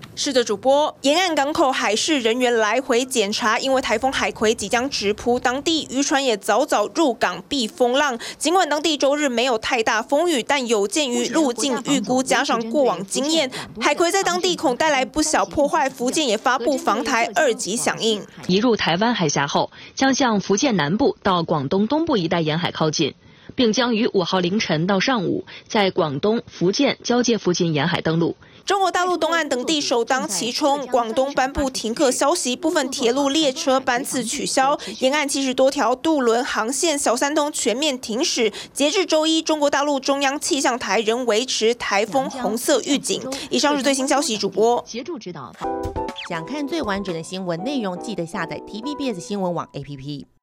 是的，主播，沿岸港口海事人员来回检查，因为台风海葵即将直扑当地，渔船也早早入港避风浪。尽管当地周日没有太大风雨，但有鉴于路径预估加上过往经验，海葵在当地恐带来不小破坏。福建也发布防台2级响应， 一入台湾海峡后，将向福建南部到广东东部一带沿海靠近，并将于5号凌晨到上午在广东、福建交界附近沿海登陆。 中国大陆东岸等地首当其冲，广东颁布停课消息，部分铁路列车班次取消，沿岸70多条渡轮航线、小三通全面停驶。截至周一，中国大陆中央气象台仍维持台风红色预警。以上是最新消息，主播协助指导。想看最完整的新闻内容，记得下载TVBS 新闻网 APP。